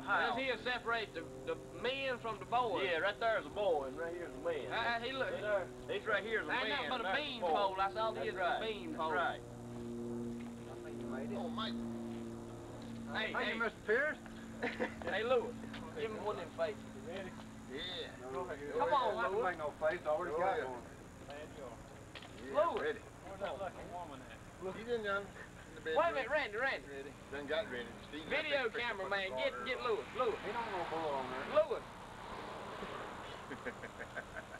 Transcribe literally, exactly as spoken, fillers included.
how? This here separate the, the men from the boys. Yeah, right there's a boy, and right here's a man. Uh, he look. He's right here's a man. Ain't nothing but a that's bean boy. pole. That's all he is, right. a bean That's pole. right. I think you made it. Oh, mate. Hey, Thank hey, you, Mister Pierce. hey, Lewis, give him one of them faces. You ready? Yeah. No, Come on, I don't Lewis. make no face. I already Go got ahead. one. Yeah, Lewis. ready. Where's that lucky woman at? He's in done. In the Wait a minute, Randy, Randy. Ready. Done got ready. Steve Video cameraman, get get Lewis, Lewis, He don't want to blow on there. Lewis.